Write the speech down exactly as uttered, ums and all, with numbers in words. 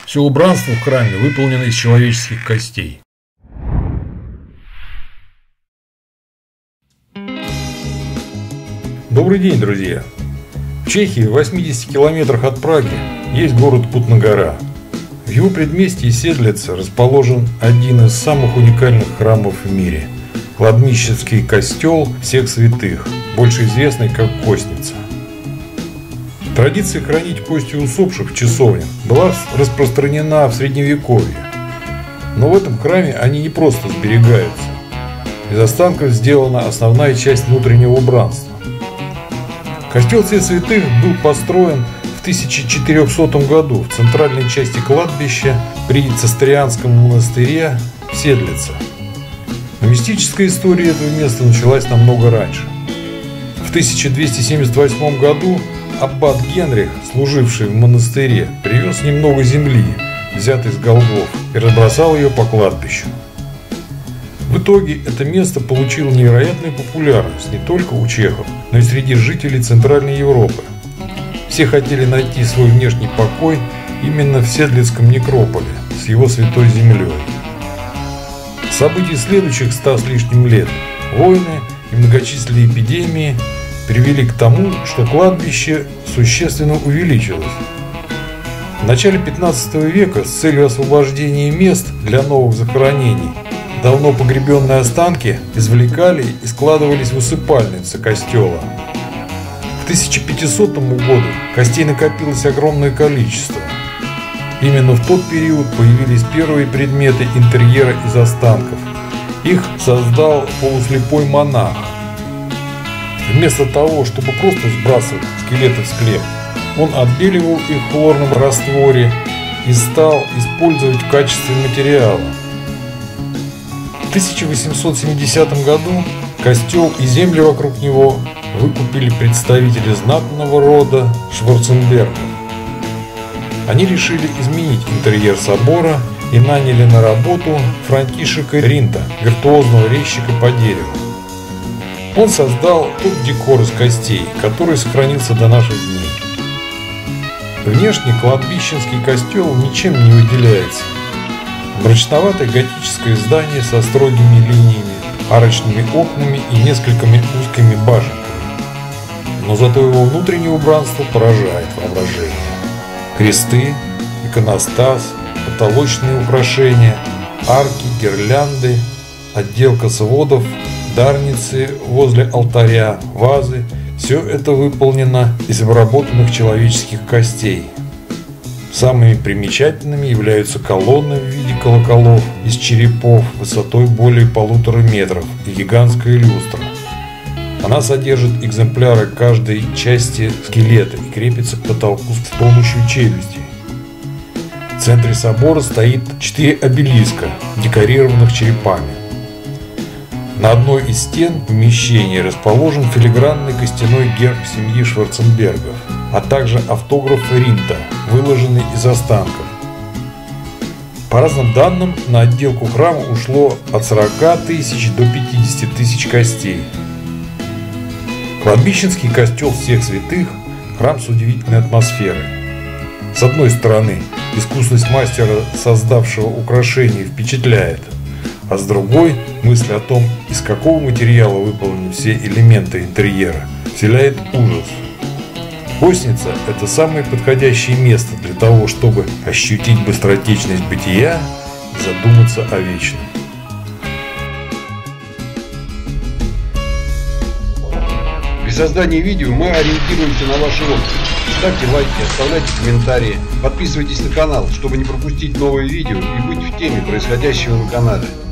Все убранство в храме выполнено из человеческих костей. Добрый день, друзья! В Чехии, в восьмидесяти километрах от Праги, есть город Кутна-Гора. В его предместье Седлице расположен один из самых уникальных храмов в мире – кладбищенский костел всех святых, больше известный как Костница. Традиция хранить кости усопших в часовнях была распространена в Средневековье. Но в этом храме они не просто сберегаются. Из останков сделана основная часть внутреннего убранства. Костел всех святых был построен в тысяча четырехсотом году в центральной части кладбища при Цистерианском монастыре в Седлице. Но мистическая история этого места началась намного раньше. В тысяча двести семьдесят восьмом году аббат Генрих, служивший в монастыре, привез немного земли, взятой с Голгоф, и разбросал ее по кладбищу. В итоге это место получило невероятную популярность не только у чехов, но и среди жителей Центральной Европы. Все хотели найти свой внешний покой именно в Седлицком некрополе с его святой землей. События следующих ста с лишним лет, войны и многочисленные эпидемии привели к тому, что кладбище существенно увеличилось. В начале пятнадцатого века с целью освобождения мест для новых захоронений давно погребенные останки извлекали и складывались в усыпальницы костела. К тысяча пятисотому году костей накопилось огромное количество. Именно в тот период появились первые предметы интерьера из останков. Их создал полуслепой монах. Вместо того, чтобы просто сбрасывать скелеты в склеп, он отбеливал их в хлорном растворе и стал использовать в качестве материала. В тысяча восемьсот семидесятом году костел и земли вокруг него выкупили представители знатного рода Шварценбергов. Они решили изменить интерьер собора и наняли на работу Франтишека Ринта, виртуозного резчика по дереву. Он создал тот декор из костей, который сохранился до наших дней. Внешне кладбищенский костел ничем не выделяется. Мрачноватое готическое здание со строгими линиями, арочными окнами и несколькими узкими башенками. Но зато его внутреннее убранство поражает воображение. Кресты, иконостас, потолочные украшения, арки, гирлянды, отделка сводов, дарницы возле алтаря, вазы – все это выполнено из обработанных человеческих костей. Самыми примечательными являются колонны в виде колоколов из черепов высотой более полутора метров и гигантская люстра. Она содержит экземпляры каждой части скелета и крепится к потолку с помощью челюстей. В центре собора стоит четыре обелиска, декорированных черепами. На одной из стен помещения расположен филигранный костяной герб семьи Шварценбергов, а также автограф Ринта, выложенный из останков. По разным данным, на отделку храма ушло от сорока тысяч до пятидесяти тысяч костей. Кладбищенский костел всех святых – храм с удивительной атмосферой. С одной стороны, искусность мастера, создавшего украшение, впечатляет, а с другой, мысль о том, из какого материала выполнены все элементы интерьера, вселяет ужас. Костница – это самое подходящее место для того, чтобы ощутить быстротечность бытия и задуматься о вечном. При создании видео мы ориентируемся на ваши отзывы. Ставьте лайки, оставляйте комментарии, подписывайтесь на канал, чтобы не пропустить новые видео и быть в теме происходящего на канале.